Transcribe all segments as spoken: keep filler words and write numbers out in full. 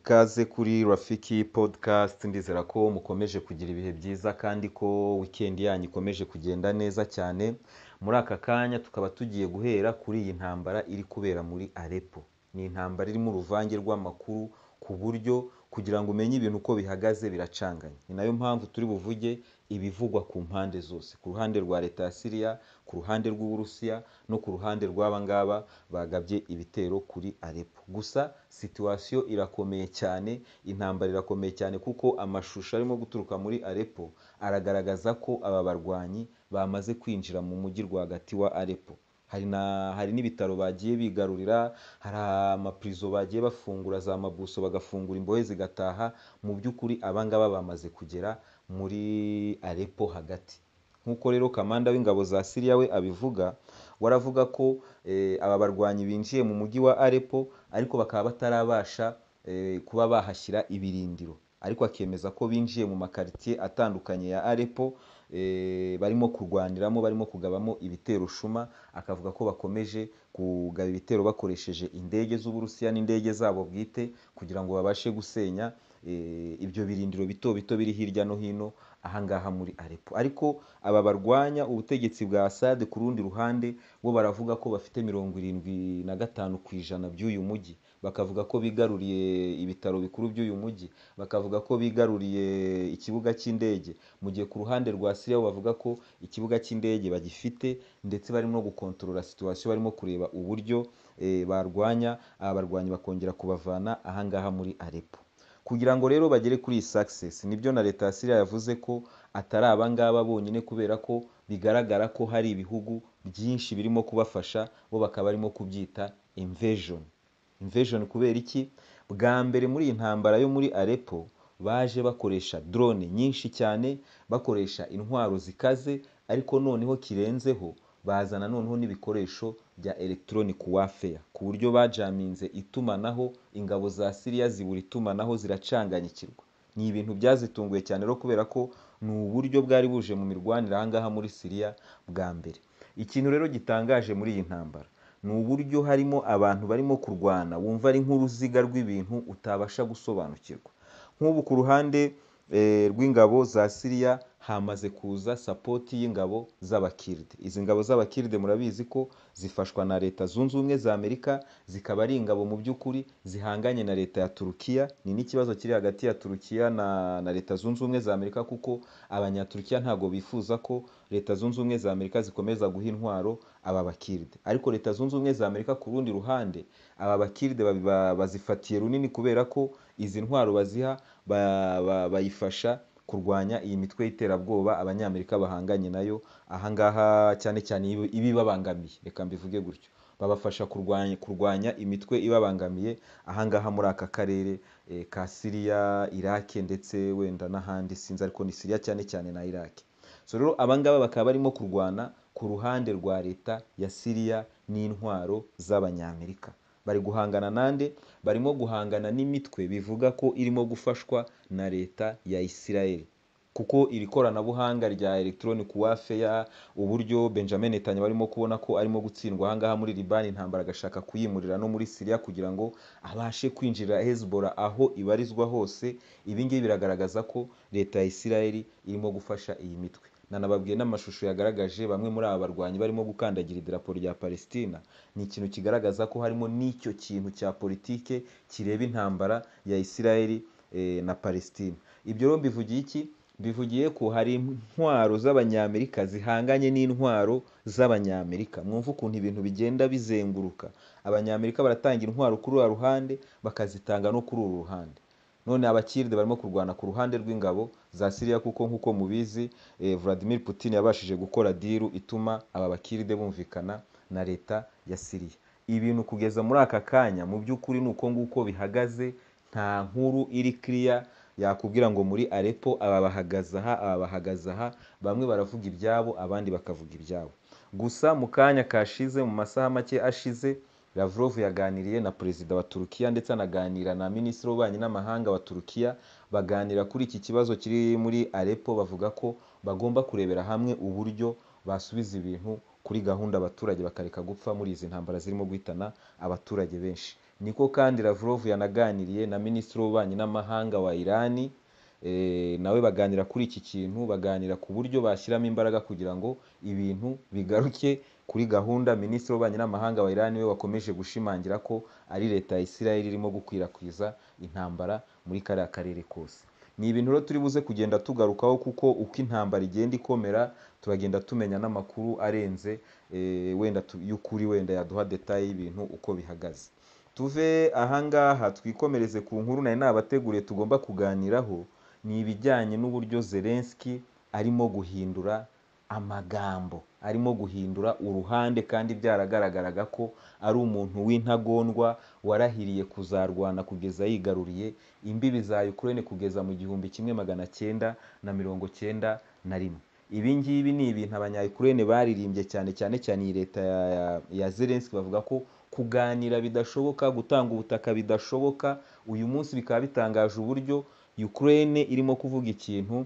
Ikaze kuri Rafiki podcast, ndizera ko mukomeje kugira ibihe byiza kandi ko weekend yanyu ikomeje kugenda neza cyane. Muri aka kanya tukaba tugiye guhera kuri iyi ntambara iri kubera muri Aleppo. Ni intambara irimo uruvange rw'amakuru ku buryo kugira ngo umenye ibintu uko bihagaze biracanganye. Ni nayo mpamvu turi buvuge ibivugwa ku mpande zose, ku ruhande rwa leta ya Syria, ku ruhande rw'Uburusiya no ku ruhande rw'aba ngaba bagabye ibitero kuri Aleppo. Gusa situation irakomeye cyane, intambara irakomeye cyane kuko amashusho arimo guturuka muri Aleppo aragaragaza ko aba barwanyi bamaze kwinjira mu mujyi rwagati wa Aleppo. Hari na hari n'ibitaro bagiye bigarurira, hari amaprizo bagiye bafungura za mabuso bagafungura imbohe zigataha. Mu by'ukuri abangaba bamaze kugera muri Aleppo hagati. Nkuko rero kamanda w'ingabo za Syria we abivuga, waravuga ko eh, aba barwanyi binjiye mu mujyi wa Aleppo ariko bakaba batarabasha eh, kuba bahashyira ibirindiro, ariko akemeza ko binjiye mu makaritiye atandukanye ya Aleppo eh, barimo kurwaniramo, barimo kugabamo ibitero shuma. Akavuga ko bakomeje kugaba ibitero bakoresheje indege z'Uburusiya n'indege zabo bwite kugira ngo babashe gusenya eh, ibyo birindiro bito bito biri hirya no hino ahangaha muri Aleppo. Ariko aba barwanya ubutegetsi bwa Assad ku rundi ruhande bo baravuga ko bafite mirongo irindwi na gatanu ku ijana by'uyu mujyi, bakavuga ko bigaruriye ibitaro bikuru by'uyu mujyi, bakavuga ko bigaruriye ikibuga cy'indege, mu gihe ku ruhande rwa Syria bavuga ko ikibuga cy'indege bagifite ndetse barimo no gukontorora situation, barimo kureba uburyo eh, barwanya aba barwanyi bakongera kubavana ahangaha muri Aleppo. Kugira ngo rero bagere kuri iyi success, nibyo na leta ya Syria yavuze ko atari abangaba bonyine, kubera ko bigaragara ko hari ibihugu byinshi birimo kubafasha, bo bakaba barimo kubyita invasion. Invasion kubera iki? Bwa mbere muri iyi ntambara yo muri Aleppo baje bakoresha drone nyinshi cyane, bakoresha intwaro zikaze, ariko noneho kirenzeho bazana noneho n'ibikoresho bya electronic warfare, ku buryo bajaminze itumanaho, ingabo za Syria zibura itumanaho ziracanganyikirwa. Ni ibintu byazitunguye cyane rero, kubera ko ni uburyo bwari buje mu mirwanire ahangaha muri Syria bwa mbere. Ikintu rero gitangaje muri iyi ntambara ni uburyo harimo abantu barimo kurwana wumva ari nk'uruziga rw'ibintu utabasha gusobanukirwa. Nk'ubu ku ruhande eh, rw'ingabo za Syria hamaze kuza support y'ingabo z'abakirde. Izi ngabo z'abakirde murabizi ko zifashwa na leta zunze ubumwe za Amerika, zikaba ari ingabo mu by'ukuri zihanganye na leta ya Turukiya. Ni n'ikibazo kiri hagati ya Turukiya na, na leta zunze ubumwe za Amerika, kuko abanyaturukiya ntago bifuza ko leta zunze ubumwe za Amerika zikomeza guha intwaro aba bakirde. Ariko leta zunze ubumwe za Amerika ku rundi ruhande, aba bakirde bazifatiye runini, kubera ko izi ntwaro baziha bayifasha ba, ba kurwanya iyi mitwe y'iterabwoba abanyamerika bahanganye nayo ahangaha, cyane cyane ibi babangamiye, reka mbivuge gutyo. Babafasha kurwanya kurwanya imitwe ibabangamiye ahangaha muri aka karere e, ka Syria, Iraq ndetse wenda n'ahandi sinzi, ariko ni Syria cyane cyane na Iraq. So rero abangaba bakaba barimo kurwana ku ruhande rwa leta ya Syria n'intwaro z'abanyamerika. Bari guhangana nande? Barimo guhangana n'imitwe bivuga ko irimo gufashwa na leta ya Israel, kuko iri koranabuhanga rya electronic warfare, uburyo Benjamin Netanyahu barimo kubona ko arimo gutsindwa ahangaha muri Liban, intambara agashaka kuyimurira no muri Syria kugira ngo abashe kwinjira Hezbollah aho ibarizwa hose. Ibi ngibi biragaragaza ko leta ya Israel irimo gufasha iyi mitwe. Nanababwiye n'amashusho yagaragaje bamwe muri aba barwanyi barimo gukandagira idarapo rya Palestina. Ni ikintu kigaragaza ko harimo n'icyo kintu cya politike kireba intambara ya Israel e, na Palestina. Ibyo rero mbivugiye iki? Bivugiye ko hari intwaro z'abanyamerika zihanganye n'intwaro z'abanyamerika. Mwumva ukuntu ibintu bigenda bizenguruka. Abanyamerika baratanga intwaro kuri uru ruhande, bakazitanga no kuri uru ruhande. None abakirde barimo kurwana ku ruhande rw'ingabo za Syria, kuko nkuko mubizi eh, Vladimir Putin yabashije gukora diru ituma aba bakirde bumvikana na leta ya Syria. Ibintu kugeza muri aka kanya mu by'ukuri nuko nguko bihagaze, nta nkuru iri clear yakubwira ngo muri Aleppo aba bahagaze aha, aba bahagaze aha. Bamwe baravuga ibyabo, abandi bakavuga ibyabo. Gusa mu kanya kashize, mu masaha make ashize, Lavrov yaganiriye na perezida wa Turukiya ndetse anaganira na minisitiri w'ububanyi n'amahanga wa Turukiya. Baganira kuri iki kibazo kiri muri Aleppo, bavuga ko bagomba kurebera hamwe uburyo basubiza ibintu kuri gahunda, abaturage bakareka gupfa muri izi ntambara zirimo guhitana abaturage benshi. niko kandi Lavrov yanaganiriye na minisitiri w'ububanyi n'amahanga wa Iran, e, nawe baganira kuri iki kintu, baganira ku buryo bashyiramo imbaraga kugira ngo ibintu bigaruke kuri gahunda. Minisitiri w'ububanyi n'amahanga wa Iran we wakomeje gushimangira ko ari leta ya Israel irimo gukwirakwiza intambara muri kariya karere kose. Ni ibintu rero turi buze kugenda tugarukaho, kuko uko intambara igenda ikomera turagenda tumenya n'amakuru arenze e, wenda y'ukuri wenda yaduha detail y'ibintu uko bihagaze. Tuve ahangaha twikomereze ku nkuru nari nabateguriye tugomba kuganiraho, ni ibijyanye n'uburyo Zelensky arimo guhindura amagambo, arimo guhindura uruhande, kandi byaragaragaraga ko ari umuntu w'intagondwa warahiriye kuzarwana kugeza yigaruriye imbibi za Ukraine kugeza mu gihumbi kimwe magana cyenda na mirongo cyenda na rimwe. Ibi ngibi ni ibintu abanya-Ukraine baririmbye cyane cyane cyane iyi leta ya, ya, ya Zelensky, bavuga ko kuganira bidashoboka, gutanga ubutaka bidashoboka. Uyu munsi bikaba bitangaje uburyo Ukraine irimo kuvuga ikintu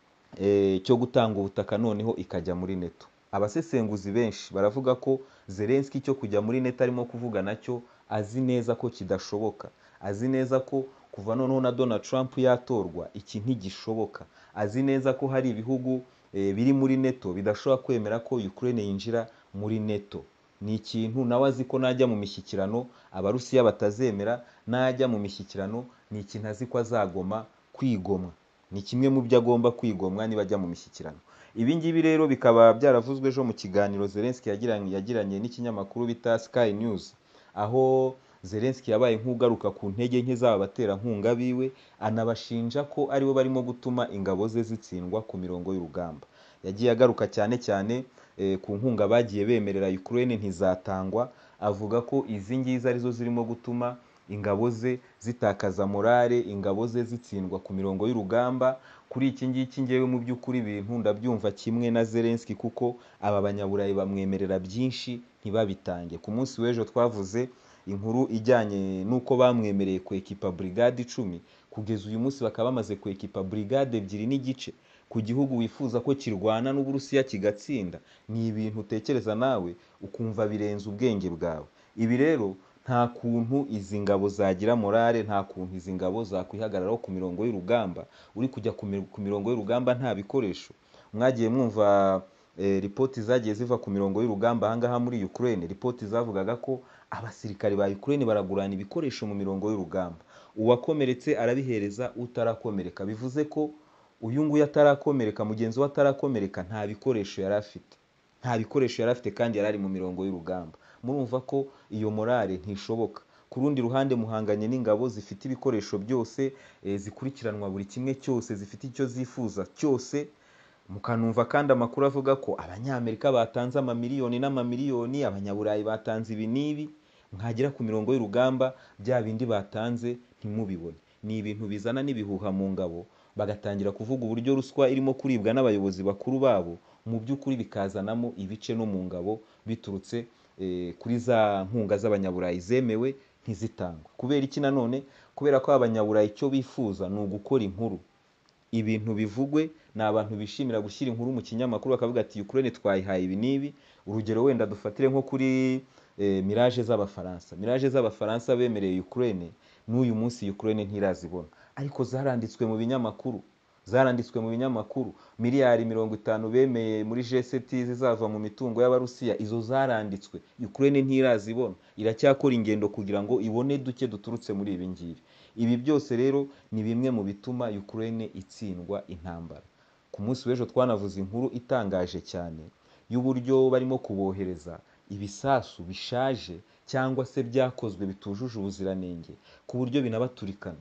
e, cyo gutanga ubutaka noneho ikajya muri NATO. Abasesenguzi benshi baravuga ko Zelensky cyo kujya muri NATO arimo kuvuga nacyo azi neza ko kidashoboka, azi neza ko kuva noneho na Donald Trump yatorwa iki ntigishoboka, azi neza ko hari ibihugu e, biri muri NATO bidashobora kwemera ko Ukraine yinjira muri NATO. Ni ikintu nawe azi ko najya mu mishyikirano Abarusiya batazemera, najya mu mishyikirano ni ikintu azi ko azagoma kwigomwa, ni kimwe mu byo agomba kwigomwa niba ajya mu mishyikirano. Ibi ngibi rero bikaba byaravuzwe ejo mu kiganiro Zelensky yagiranye yagiranye n'ikinyamakuru bita Sky News, aho Zelensky yabaye nk'ugaruka ku ntege nke z'aba baterankunga biwe, anabashinja ko aribo barimo gutuma ingabo ze zitsindwa ku mirongo y'urugamba. Yagiye agaruka cyane cyane e, ku nkunga bagiye bemerera Ukraine ntizatangwa, avuga ko izi ngizi arizo zirimo gutuma ingabo ze zitakaza morale, ingabo ze zitsindwa ku mirongo y'urugamba. Kuri iki ngiki ngewe mu by'ukuri ibintu ndabyumva kimwe na Zelensky, kuko aba banyaburayi bamwemerera byinshi ntibabitange. Ku munsi w'ejo twavuze inkuru ijyanye n'uko bamwemereye kwekipa brigade icumi, kugeza uyu munsi bakaba bamaze kwekipa brigade ebyiri n'igice ku gihugu wifuza ko kirwana n'Uburusiya kigatsinda. Ni ibintu utekereza nawe ukumva birenze ubwenge bwawe. Ibi rero nta kuntu izi ngabo zagira morale, nta kuntu izi ngabo zakwihagararaho ku mirongo y'urugamba, uri kujya ku mirongo y'urugamba nta bikoresho. Mwagiye mwumva e, ripoti zagiye ziva ku mirongo y'urugamba ahangaha muri Ukraine, ripoti zavugaga ko abasirikari ba Ukraine baragurana ibikoresho mu mirongo y'urugamba, uwakomeretse arabihereza utarakomereka. Bivuze ko uyu nguyu atarakomereka, mugenzi we atarakomereka, nta bikoresho yari afite, nta bikoresho yari afite kandi yari ari mu mirongo y'urugamba. Murumva ko iyo morale ntishoboka. Ku rundi ruhande muhanganye n'ingabo zifite ibikoresho byose, e, zikurikiranwa buri kimwe cyose, zifite icyo zifuza cyose. Mukanumva kandi amakuru avuga ko abanyamerika batanze amamiliyoni n'amamiliyoni, abanyaburayi batanze ibi n'ibi, mwagera ku mirongo y'urugamba bya bindi batanze ntimubibone. Ni ibintu bizana n'ibihuha mu ngabo, bagatangira kuvuga uburyo ruswa irimo kuribwa n'abayobozi bakuru babo, mu by'ukuri bikazanamo ibice no mu ngabo biturutse e, kuri za nkunga z'abanyaburayi zemewe ntizitangwe. Kubera iki nanone? Kubera ko abanyaburayi icyo bifuza ni ugukora inkuru, ibintu bivugwe, ni abantu bishimira gushyira inkuru mu kinyamakuru bakavuga ati Ukraine twayihaye ibi n'ibi. Urugero wenda dufatire nko kuri e, Mirage z'Abafaransa. Mirage z'Abafaransa bemereye Ukraine, n'uyu munsi Ukraine ntirazibona, ariko zaranditswe mu binyamakuru, zaranditswe mu binyamakuru. Miliyari mirongo itanu bemeye muri G sept zizava mu mitungo y'Abarusiya, izo zaranditswe, Ukraine ntirazibona, iracyakora ingendo kugira ngo ibone duke duturutse muri ibi ngibi. Ibi byose rero ni bimwe mu bituma Ukraine itsindwa intambara. Ku munsi w'ejo twanavuze inkuru itangaje cyane y'uburyo barimo kubohereza ibisasu bishaje cyangwa se byakozwe bitujuje ubuziranenge, ku buryo binabaturikana,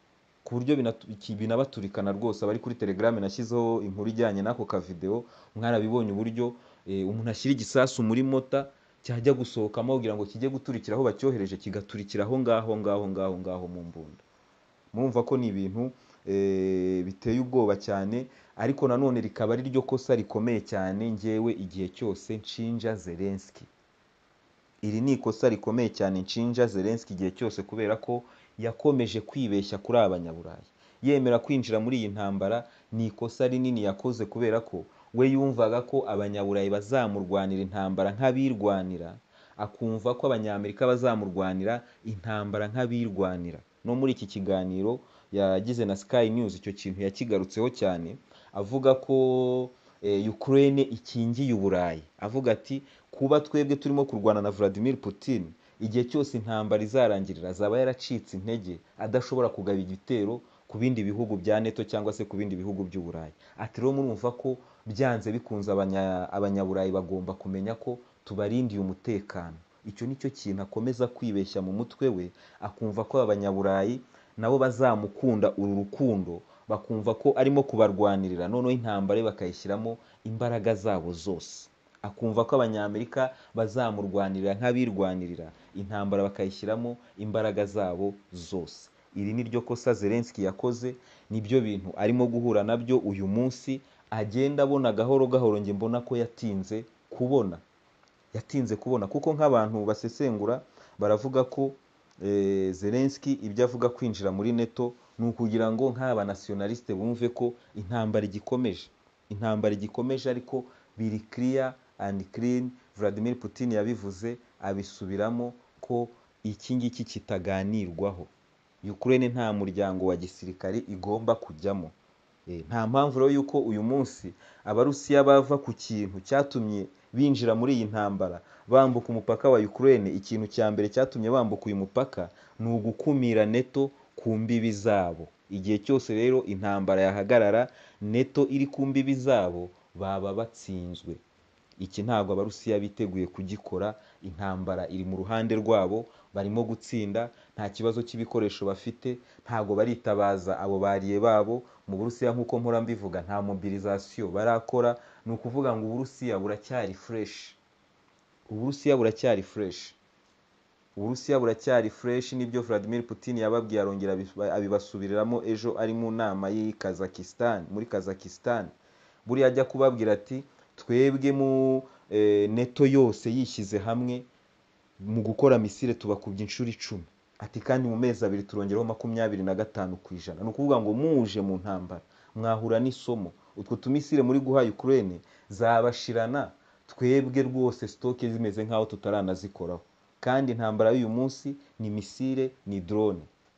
ku buryo binabaturikana rwose. Abari kuri Telegram nashyizeho inkuru ijyanye n'ako ka video, mwarabibonye uburyo e, umuntu ashyira igisasu muri mota cyajya gusohokamo kugira ngo kijye guturikira aho bacyohereje, kigaturikira aho ngaho ngaho ngaho ngaho mu mbunda. Murumva ko ni ibintu e, biteye ubwoba cyane, ariko nanone rikaba ari ryo kosa rikomeye cyane ngewe igihe cyose nshinja Zelensky. Iri ni ikosa rikomeye cyane nshinja Zelensky igihe cyose, kubera ko yakomeje kwibeshya kuri abanyaburayi, yemera kwinjira muri iyi ntambara. Ni ikosa rinini yakoze, kubera ko we yumvaga ko abanyaburayi bazamurwanira intambara nk'abirwanira, akumva ko abanyamerika bazamurwanira intambara nk'abirwanira. No muri iki kiganiro yagize na Sky News icyo kintu yakigarutseho cyane, avuga ko eh, Ukraine ikingiye Uburayi, avuga ati kuba twebwe turimo kurwana na Vladimir Putin, igihe cyose intambara izarangirira azaba yaracitse intege adashobora kugaba igitero ku bindi bihugu bya NATO cyangwa se ku bindi bihugu by'Uburayi. Ati rero murumva ko byanze bikunze abanya, abanyaburayi bagomba kumenya ko tubarindiye umutekano. Icyo nicyo kintu akomeza kwibeshya mu mutwe we, akumva ko abanyaburayi nabo bazamukunda uru rukundo, bakumva ko arimo kubarwanirira, noneho intambara ye bakayishyiramo imbaraga zabo zose. Akumva ko abanyamerika bazamurwanirira nk'abirwanirira, intambara bakayishyiramo imbaraga zabo zose. Iri ni ryo kosa Zelensky yakoze, nibyo bintu arimo guhura nabyo uyu munsi, agenda abona gahoro gahoro. Nge mbona ko yatinze kubona yatinze kubona kuko nk'abantu basesengura baravuga ko eh, Zelensky ibyo avuga kwinjira muri NATO ni ukugira ngo nk'aba nationaliste bumve ko intambara igikomeje intambara igikomeje ariko biri clear and clean. Vladimir Putin yabivuze abisubiramo ko iki ngiki kitaganirwaho. Ukraine nta muryango wa gisirikari igomba kujyamo. E, nta mpamvu rero yuko uyu munsi abarusiya bava ku kintu cyatumye binjira muri iyi ntambara bambuka umupaka wa Ukraine. Ikintu cya mbere cyatumye bambuka uyu mupaka ni ugukumira NATO ku mbibi zabo. Igihe cyose rero intambara yahagarara NATO iri ku mbibi zabo baba batsinzwe. Iki ntabwo abarusiya biteguye kugikora. Intambara iri mu ruhande rwabo, barimo gutsinda, nta kibazo cy'ibikoresho bafite, ntabwo baritabaza abo bariye babo. Mu Burusiya nk'uko mpora mbivuga nta mobilisation barakora, ni ukuvuga ngo Uburusiya buracyari fresh. Uburusiya buracyari fresh. Uburusiya buracyari fresh nibyo Vladimir Putin yababwiye, arongera abibasubiriramo ejo ari mu nama y'i Kazakhstan, muri Kazakhstan. Buri ajya kubabwira ati twebwe mu e, NATO yose yishyize hamwe mu gukora misile tubakubye inshuro icumi. Ati kandi mu mezi abiri turongeraho makumyabiri na gatanu ku ijana. Ni ukuvuga ngo muje mu ntambara mwahura n'isomo. Utwo tumisile muri guha Ukraine zabashirana, twebwe rwose stoke zimeze nkaho tutaranazikoraho. Kandi intambara y'uyu munsi ni misile, ni drone.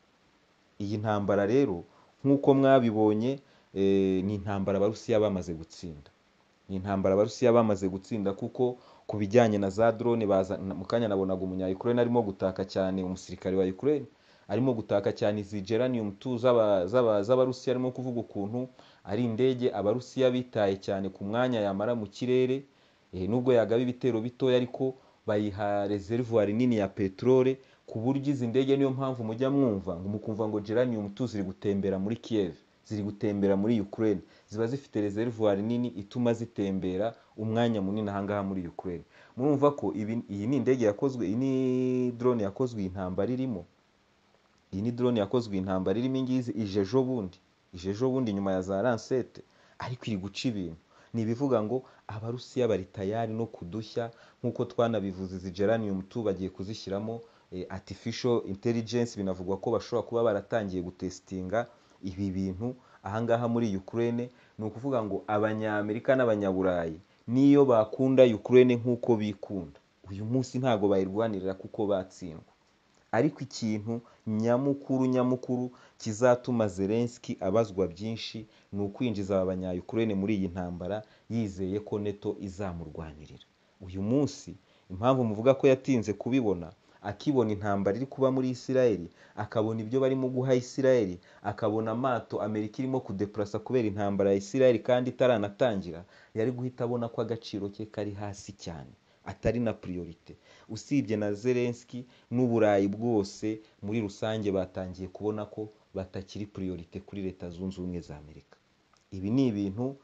Iyi ntambara rero nk'uko mwabibonye e, ni intambara abarusiya bamaze gutsinda. Ni intambara abarusiya bamaze gutsinda kuko ku bijyanye na za drone baza mu kanya nabonaga umunya Ukraine arimo gutaka cyane, umusirikare wa Ukraine arimo gutaka cyane izi geranium two z'abarusiya, arimo kuvuga ukuntu ari indege abarusiya bitaye cyane ku mwanya yamara mu kirere. E, nubwo yagaba ibitero bitoya ariko bayiha reservoir nini ya petrole, ku buryo izi ndege niyo mpamvu mujya mwumva ngo mukumva ngo geranium two ziri gutembera muri Kiev, ziri gutembera muri Ukraine. Ziba zifite reservoir nini ituma zitembera umwanya munini ahangaha muri Ukraine. Murumva ko ibi, iyi ni indege yakozwe, iyi ni drone yakozwe intambara irimo. Iyi ni drone yakozwe intambara irimo ingizi ijejo bundi. Ijejo bundi nyuma ya za Lancet, ariko iri guca ibintu. Ni ibivuga ngo abarusiya bari tayari no kudushya, nkuko twanabivuze izi geranium two bagiye kuzishyiramo eh, artificial intelligence. Binavugwa ko bashobora kuba baratangiye gutestinga ibi bintu ahangaha muri Ukraine. Ni ukuvuga ngo abanyamerika n'abanyaburayi niyo bakunda Ukraine nk'uko bikunda, uyu munsi ntago bayirwanirira kuko batsindwa. Ariko ikintu nyamukuru nyamukuru kizatuma Zelensky abazwa byinshi ni ukwinjiza abanya Ukraine muri iyi ntambara yizeye ko NATO izamurwanirira. Uyu munsi impamvu muvuga ko yatinze kubibona, akibona intambara iri kuba muri Isiraheli, akabona ibyo barimo guha Isiraheli, akabona amato Amerika irimo kudeplasa kubera intambara ya Isiraheli kandi itaranatangira, yari guhita abona ko agaciro ke kari hasi cyane, atari na priorite. Usibye na Zelensky n'Uburayi bwose muri rusange batangiye kubona ko batakiri priorite kuri Leta Zunze Ubumwe za Amerika. Ibi ni ibintu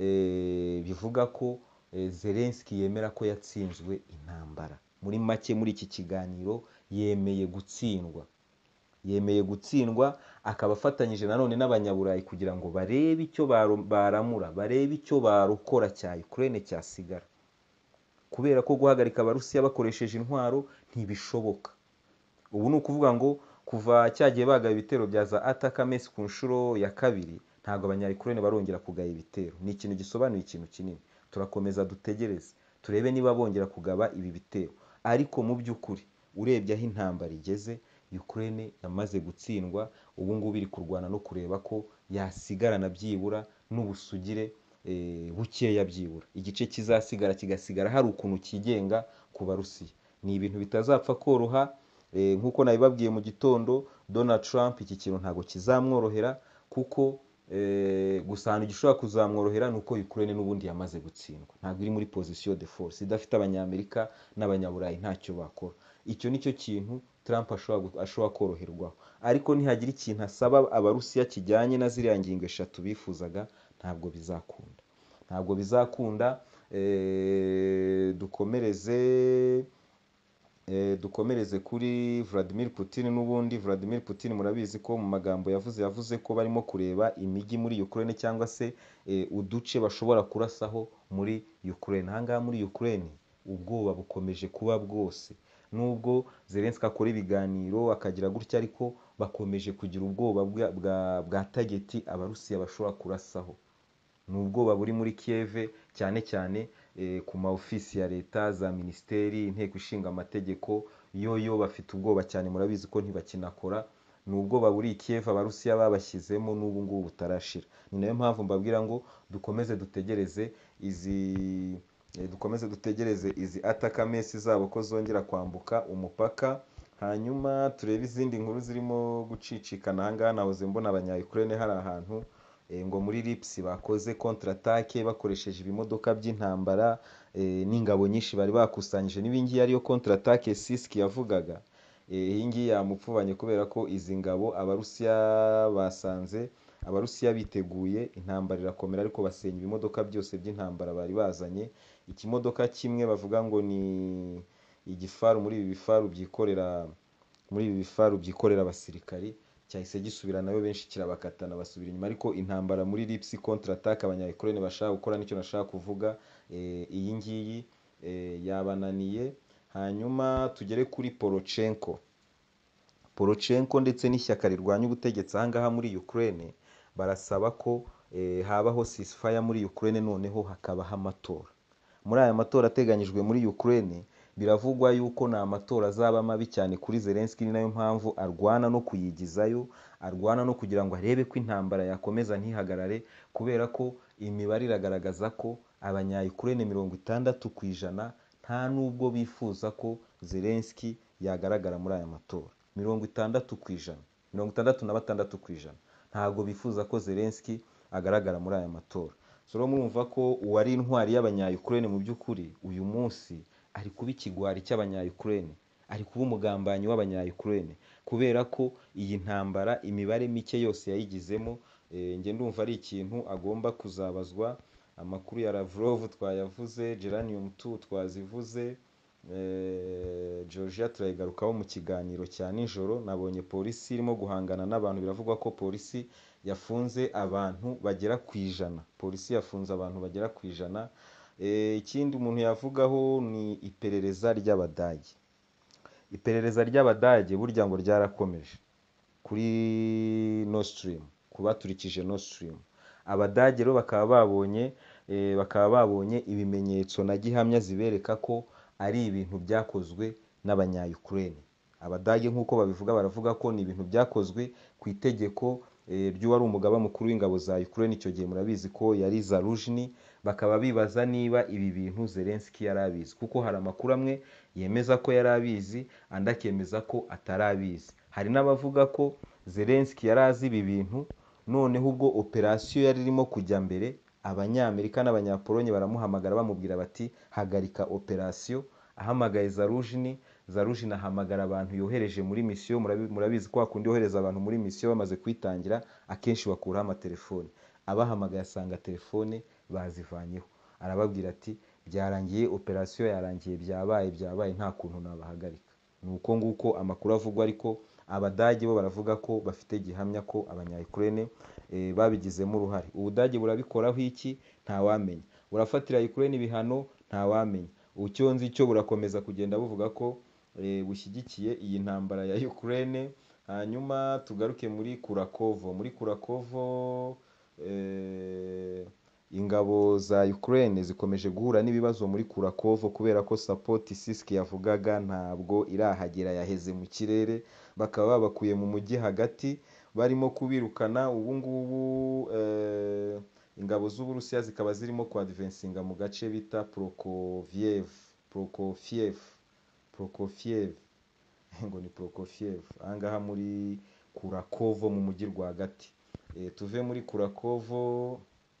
e, bivuga ko e, Zelensky yemera ko yatsinzwe intambara. Muri make muri iki kiganiro yemeye gutsindwa. Yemeye gutsindwa, akaba afatanyije nanone n'abanyaburayi kugira ngo barebe icyo baramura, barebe icyo barukora cya Ukraine cyasigara. Kubera ko guhagarika abarusiya bakoresheje intwaro ntibishoboka. Ubu ni ukuvuga ngo kuva cyagiye bagaba ibitero bya za Atakamesi ku nshuro ya kabiri, ntabwo abanya Ukraine barongera kugaba ibitero. Ni ikintu gisobanuye ikintu kinini. Turakomeza dutegereze turebe niba bongera kugaba ibi bitero. ariko mu by'ukuri urebye aho intambara igeze, Ukraine yamaze gutsindwa, ubu ngubu iri kurwana no kureba ko yasigarana byibura n'ubusugire eh, bukeya byibura. Igice kizasigara kigasigara hari ukuntu kigenga ku Barusiya. Ni ibintu bitazapfa koroha, eh, nk'uko nabibabwiye mu gitondo, Donald Trump iki kintu ntabwo kizamworohera, kuko eh, gusa ahantu gishobora kuzamworohera ni uko Ukraine n'ubundi yamaze gutsindwa, ntabwo iri muri position de force, idafite abanyamerika n'abanyaburayi ntacyo bakora. Icyo nicyo kintu Trump ashobora gu- ashobora koroherwaho, ariko nihagira ikintu asaba Abarusiya kijyanye na ziriya ngingo eshatu bifuzaga, ntabwo bizakunda, ntabwo bizakunda. eh, dukomereze Eh, dukomereze kuri Vladimir Putin. N'ubundi Vladimir Putin murabizi ko mu magambo yavuze yavuze ko barimo kureba imijyi muri Ukraine, cyangwa se eh, uduce bashobora kurasaho muri Ukraine. Ahangaha muri Ukraine ubwoba bukomeje kuba bwose, nubwo Zelensky akora ibiganiro akagira gutya, ariko bakomeje kugira ubwoba bwa, bwa, bwa tageti Abarusiya bashobora kurasaho. Ni ubwoba buri muri Kiev, cyane cyane eh, ku ma ofisi ya leta, za minisiteri, inteko ishinga amategeko, yo yo bafite ubwoba cyane, murabizi ko ntibakinakora. Ni ubwoba buri i Kiev Abarusiya babashyizemo n'ubu ngubu butarashira. Ni nayo mpamvu mbabwira ngo dukomeze dutegereze izi eh, dukomeze dutegereze izi atakamesi zabo ko zongera kwambuka umupaka, hanyuma turebe izindi nkuru zirimo gucicikana. Ahangaha nahoze mbona abanya-Ukraine hari ahantu eh, ngo muri Lips bakoze contre attaque bakoresheje ibimodoka by'intambara eh, n'ingabo nyinshi bari bakusanyije. N'ibingiyi ariyo contre attaque Siski yavugaga. Eh, iyi ngiyi yamupfubanye kubera ko izi ngabo Abarusiya basanze Abarusiya biteguye, intambara irakomera, ariko basenya ibimodoka byose by'intambara bari bazanye. Ikimodoka kimwe bavuga ngo ni igifaru muri ibi bifaru byikorera muri ibi bifaru byikorera abasirikari, cyahise gisubira nayo benshi kirabakatana basubira inyuma. Ariko intambara muri Lips contre attaque abanya-Ukraine bashaka gukora, nicyo nashaka kuvuga, eh, iyi ngiyi eh, yabananiye. Hanyuma tugere kuri Poroshenko. Poroshenko ndetse n'ishyaka rirwanya ubutegetsi ahangaha muri Ukraine barasaba ko eh, habaho ceasefire muri Ukraine, noneho hakabaho amatora. Muri aya matora ateganyijwe muri Ukraine biravugwa yuko ni amatora azaba mabi cyane kuri Zelensky, ni nayo mpamvu arwana no kuyigizayo, arwana no kugira ngo arebe ko intambara yakomeza ntihagarare, kubera ko imibare iragaragaza ko abanya-Ukraine mirongo itandatu ku ijana nta nubwo bifuza ko Zelensky yagaragara muri aya matora. Mirongo itandatu ku ijana, mirongo itandatu na batandatu ku ijana ntabwo bifuza ko Zelensky agaragara muri aya matora. So rero murumva ko uwari intwari y'abanya-Ukraine mu by'ukuri uyu munsi ari kuba ikigwari cy'abanya-Ukraine, ari kuba umugambanyi w'abanya-Ukraine, kubera ko iyi ntambara imibare mike yose yayigizemo. E, nge ndumva ari ikintu agomba kuzabazwa. Amakuru ya Lavrov twayavuze, Geranium two twazivuze, e, Georgia turayigarukaho mu kiganiro cya nijoro. Nabonye polisi irimo guhangana n'abantu, biravugwa ko polisi yafunze abantu bagera ku ijana. Polisi yafunze abantu bagera ku ijana. E, ikindi umuntu yavugaho ni iperereza ry'Abadage. Iperereza ry'Abadage burya ngo ryarakomeje kuri Nord Stream, kubaturikije Nord Stream. Abadage rero bakaba babonye e, bakaba babonye ibimenyetso na gihamya zibereka ko ari ibintu byakozwe n'abanya-Ukraine. Abadage nk'uko babivuga, baravuga ko ni ibintu byakozwe ku itegeko e, ry'uwari umugaba mukuru w'ingabo za Ukraine icyo gihe, murabizi ko yari Zaruzhny. Bakaba bibaza niba ibi bintu Zelensky yari abizi, kuko hari amakuru amwe yemeza ko yari abizi, andi akemeza ko atari abizi. Hari n'abavuga ko Zelensky yari azi ibi bintu, noneho ubwo operasiyo yari irimo kujya mbere, abanyamerika n'abanyapolonye baramuhamagara bamubwira bati hagarika operasiyo. Ahamagaye Zaruzhny, Zaruzhny ahamagara abantu yohereje muri misiyo. Murabizi ko hakundi yohereza abantu muri misiyo bamaze kwitangira, akenshi bakuraho amatelefone. Abahamagaye asanga telefone bazivanyeho, arababwira ati byarangiye, operasiyo yarangiye, byabaye byabaye, nta kuntu nabahagarika. Ni uko nguko amakuru avugwa, ariko Abadage bo baravuga ko bafite gihamya ko abanya-Ukraine e, babigizemo uruhare. Ubudage burabikoraho iki? Ntawamenya. Burafatira Ukraine ibihano? Ntawamenya. Ucyo nzi cyo burakomeza kugenda buvuga ko e, bushyigikiye iyi ntambara ya Ukraine. Hanyuma tugaruke muri Kurakovo. Muri Kurakovo e, ingabo za Ukraine zikomeje guhura n'ibibazo muri Kurakovo kubera ko support Siski yavugaga ntabwo irahagera, yaheze mu kirere, bakaba babakuye mu mujyi hagati barimo kubirukana. Ubu ngubu eh, ingabo z'Uburusiya zikaba zirimo kuadvancinga mu gace bita Prokofiev Prokofiev Prokofiev ngo ni Prokofiev ahangaha muri Kurakovo mu mujyi rwagati. E, tuve muri Kurakovo.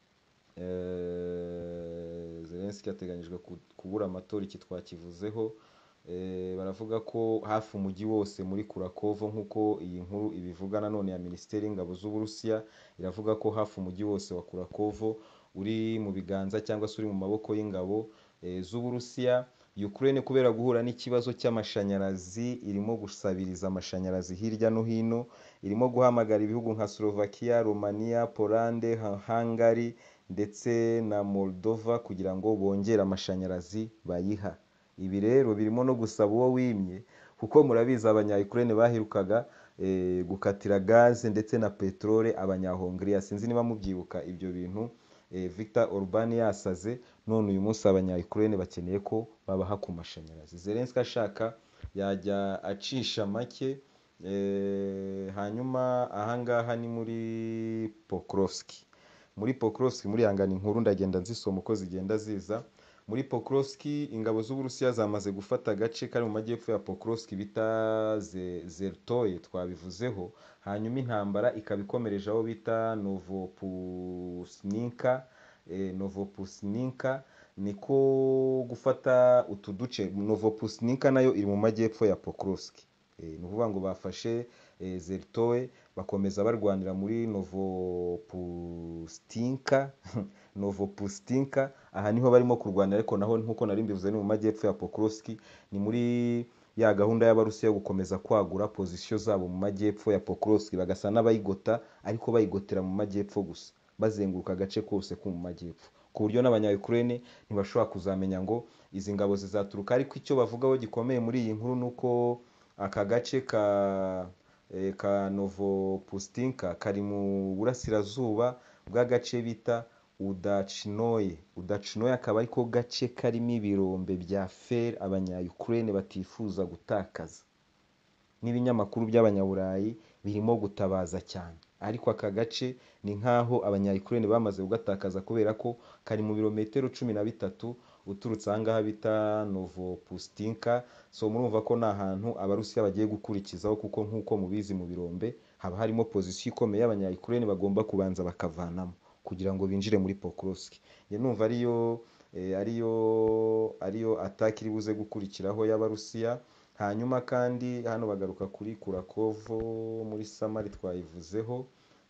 eh, Zelensky yateganyijwe ku- kubura amatora, iki twakivuzeho. Eh, baravuga ko hafi umujyi wose muri Kurakovo, nk'uko iyi nkuru ibivuga nanone ya Minisiteri y'Ingabo z'Uburusiya, iravuga ko hafi umujyi wose wa Kurakovo uri mu biganza cyangwa se uri mu maboko y'ingabo eh, z'Uburusiya. Ukraine kubera guhura n'ikibazo cy'amashanyarazi irimo gusabiriza amashanyarazi hirya no hino, irimo guhamagara ibihugu nka Slovakia, Romania, Polande, Ha- Hungary ndetse na Moldova kugira ngo bongere amashanyarazi bayiha. Ibi rero birimo no gusaba uwo wimye, kuko murabizi abanya-Ukraine baherukaga eh, gukatira gaze ndetse na peterole abanya-Hongria. Sinzi niba mubyibuka ibyo bintu. eh, Viktor Orban yasaze, none uyu munsi abanya-Ukraine bakeneye ko babaha ku mashanyarazi. Zelensky ashaka yajya acisha make. eh, hanyuma ahangaha ni muri Pokrovsk. Muri Pokrovsk, muri yangana inkuru ndagenda nzisoma uko zigenda ziza. Muri Pokrovsk ingabo z'Uburusiya zamaze gufata agace kari mu majyepfo ya Pokrovsk bita Ze- Zertoye, twabivuzeho. Hanyuma intambara ikaba ikomereje aho bita Novopusninka. eh, Novopusninka niko gufata utu duce. Novopusninka nayo iri mu majyepfo ya Pokrovsk. Eh, ni ukuvuga ngo bafashe eh, Zertoye, bakomeza barwanira muri Novopustinka Novopustinka. Aha niho barimo kurwanira, ariko naho nkuko nari mbivuze ni mu majyepfo ya Pokrovsk. Ni muri ya gahunda y'Abarusiya yo gukomeza kwagura pozisiyo zabo mu majyepfo ya Pokrovsk, bagasa n'abayigota ariko bayigotera mu majyepfo gusa, bazenguruka agace kose ko mu majyepfo, ku buryo n'abanya-Ukraine ntibashobora kuzamenya ngo izi ngabo zizaturuka. Ariko icyo bavugaho gikomeye muri iyi nkuru ni uko aka gace ka eh, ka Novopustinka kari mu burasirazuba bw'agace bita Udachnoye. Udachnoye akaba ariko gace karimo ibirombe bya fer abanya-Ukraine batifuza gutakaza, n'ibinyamakuru by'abanyaburayi birimo gutabaza cyane. Ariko aka gace ni nk'aho abanya-Ukraine bamaze kugatakaza kubera ko kari mu birometero cumi na bitatu uturutse ahangaha bita Novopustinka. So murumva ko ni ahantu Abarusiya bagiye gukurikizaho, kuko nk'uko mubizi mu birombe haba harimo pozisiyo ikomeye y'abanya-Ukraine bagomba kubanza bakavanamo kugira ngo binjire muri Pokrovsk. Njye numva ariyo eh, ariyo ariyo attack iri buze gukurikiraho y'Abarusiya. Hanyuma kandi hano bagaruka kuri Kurakovo muri Samari twayivuzeho.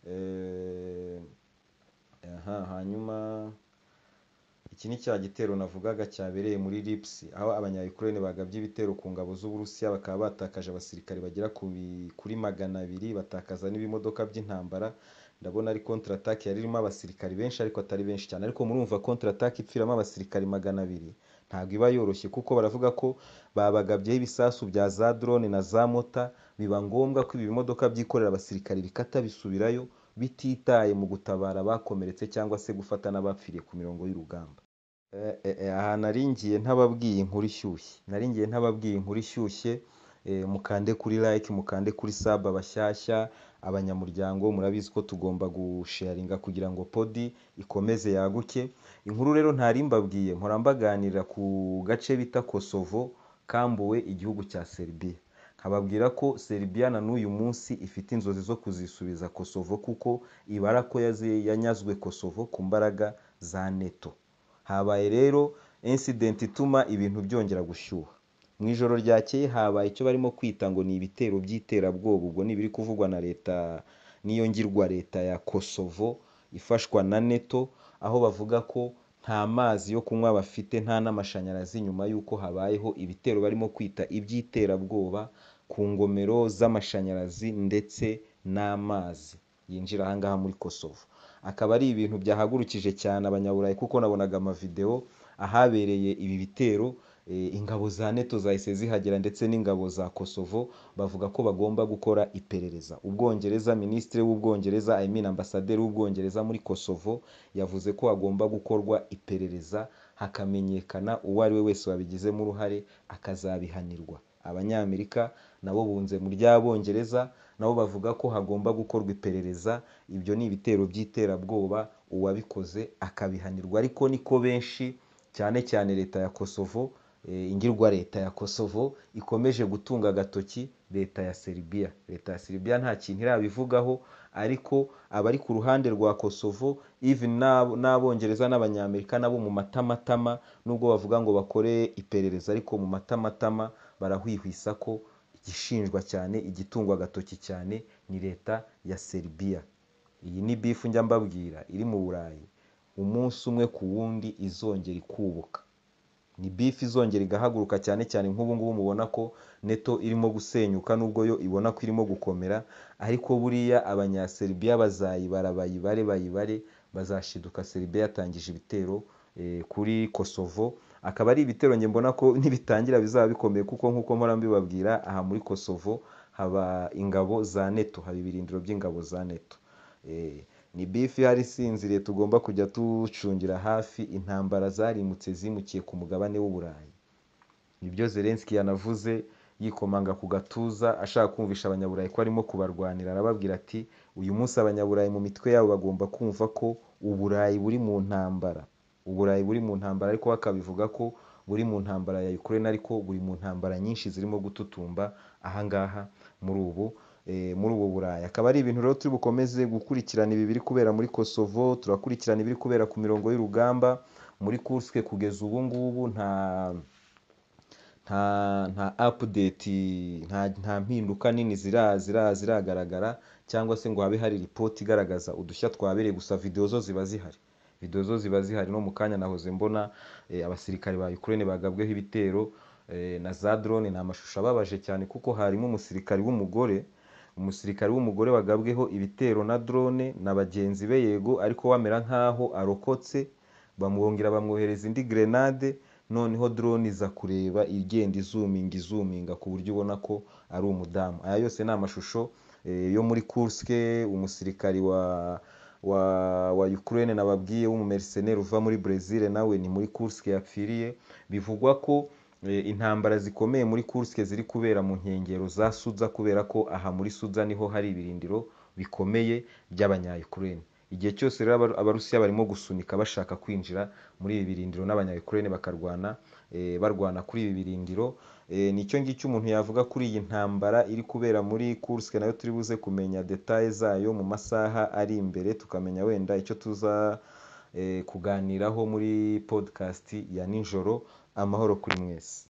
eh, aha, hanyuma iki ni cya gitero navugaga cyabereye muri Lipsi, aho abanya-Ukraine bagabye ibitero ku ngabo z'Uburusiya, bakaba batakaje abasirikare bagera ku bi- kuri magana abiri, batakaza n'ibimodoka by'intambara. Ndabona ari contre attaque yari irimo abasirikari benshi ariko atari benshi cyane, ariko murumva contre attaque ipfiramo abasirikari magana abiri ntabwo iba yoroshye, kuko baravuga ko babagabyeho ibisasu bya za drone na za mota, biba ngombwa ko ibi bimodoka byikorera abasirikari bikata bisubirayo bititaye mu gutabara abakomeretse cyangwa se gufata n'abapfiriye ku mirongo y'urugamba. Eh, eh, eh, aha naringiye ntababwiye inkuru ishyushye naringiye ntababwiye inkuru ishyushye. eh, mukande kuri like, mukande kuri sub abashyashya, abanyamuryango murabizi ko tugomba gusharinga kugira ngo podi ikomeze yaguke. Inkuru rero ntari mbabwiye, mpora mbaganira ku gace bita Kosovo kambuwe igihugu cya Serbia. Nkababwira ko Serbia na n'uyu munsi ifite inzozi zo kuzisubiza Kosovo, kuko ibara ko yazi- yanyazwe Kosovo ku mbaraga za NATO. Habaye rero incident ituma ibintu byongera gushyuha. Mu ijoro ryakeye habaye icyo barimo kwita ngo ni ibitero by'iterabwoba. Ubwo ni ibiri kuvugwa na leta, niyo ngirwa leta ya Kosovo ifashwa na NATO, aho bavuga ko nta mazi yo kunywa bafite, nta n'amashanyarazi, nyuma y'uko habayeho ibitero barimo kwita iby'iterabwoba ku ngomero z'amashanyarazi ndetse n'amazi yinjira ahangaha muri Kosovo. Akaba ari ibintu byahagurukije cyane abanyaburayi, kuko nabonaga amavideo ahabereye ibi bitero eh, ingabo za NATO zahise zihagera ndetse n'ingabo za Kosovo bavuga ko bagomba gukora iperereza. Ubwongereza, minisitiri w'Ubwongereza, I mean ambasaderi w'Ubwongereza muri Kosovo yavuze ko hagomba gukorwa iperereza hakamenyekana uwo ari we wese wabigizemo uruhare akazabihanirwa. Abanyamerika nabo bunze mu ry'Abongereza nabo bavuga ko hagomba gukorwa iperereza, ibyo ni ibitero by'iterabwoba, uwabikoze akabihanirwa. Ariko niko benshi cyane cyane leta ya Kosovo, eh, ingirwa leta ya Kosovo ikomeje gutunga agatoki leta ya Serbia. Leta ya Serbia nta kintu irabivugaho, ariko abari ku ruhande rwa Kosovo even n'abo- n'Abongereza n'Abanyamerika nabo mu matamatama, nubwo bavuga ngo bakore iperereza, ariko mu matamatama barahwihwisa ko igishinjwa cyane, igitungwa agatoki cyane ni leta ya Serbia. Iyi ni bifu njya mbabwira iri mu Burayi, umunsi umwe ku wundi izongera ikubuka. Ni bifu izongera igahaguruka, cyane cyane nk'ubu ngubu mubona ko NATO irimo gusenyuka nubwo yo ibona ko irimo gukomera, ariko buriya abanyaserbiya bazayibara bayibare bayibare, bazashiduka Serbia yatangije ibitero eh, kuri Kosovo. Akaba ari ibitero njye mbona ko nibitangira bizaba bikomeye, kuko nk'uko mpora mbibabwira aha muri Kosovo haba ingabo za NATO, haba ibirindiro by'ingabo za NATO. Eh, ni bifi ihari isinziriye tugomba kujya tucungira hafi. Intambara zarimutse zimukiye ku mugabane w'Uburayi. Nibyo Zelensky yanavuze yikomanga ku gatuza ashaka kumvisha abanyaburayi ko arimo kubarwanira. Arababwira ati uyu munsi abanyaburayi mu mitwe yabo bagomba kumva ko Uburayi buri mu ntambara. Uburayi buri mu ntambara, ariko bakabivuga ko buri mu ntambara ya Ukraine, ariko buri mu ntambara nyinshi zirimo gututumba ahangaha muri ubu eh, muri ubu Burayi. Akaba ari ibintu rero turi bukomeze gukurikirana, ibi biri kubera muri Kosovo, turakurikirana ibiri kubera ku mirongo y'urugamba muri Kursk. Kugeza ubu ngubu nta nta nta update, nta nta mpinduka nini zira zira ziragaragara, cyangwa se ngo habe hari report igaragaza udushya twabereye. Gusa video zo ziba zihari, video zo ziba zihari. No mu kanya nahoze mbona eh, abasirikare ba Ukraine bagabweho ibitero eh, na za drone. Ni amashusho ababaje cyane, kuko harimo umusirikare w'umugore umusirikare w'umugore wagabweho ibitero na drone na bagenzi be, yego, ariko wamera nkaho arokotse, bamwongera bamwohereza indi grenade, noneho drone iza kureba igenda izuminga izuminga ku buryo ubona ko ari umudamu. Aya yose ni amashusho eh, yo muri Kursk. Umusirikari wa wa wa Ukraine nababwiye w'umumercenaire uva muri Brazil nawe ni muri Kursk yapfiriye. Bivugwa ko eh, intambara zikomeye muri Kursk ziri kubera mu nkengero za Suza, kubera ko aha muri Suza niho hari ibirindiro bikomeye by'abanya-Ukraine. Igihe cyose rero aba- abarusiya barimo gusunika bashaka kwinjira muri ibi birindiro, n'abanya-Ukraine bakarwana eh, barwana kuri ibi birindiro. Eh, nicyo ngicyo umuntu yavuga kuri iyi ntambara iri kubera muri Kursk, nayo turi buze kumenya details zayo mu masaha ari imbere, tukamenya wenda icyo tuza eh, kuganiraho muri podcast ya nijoro. Amahoro kuri mwese.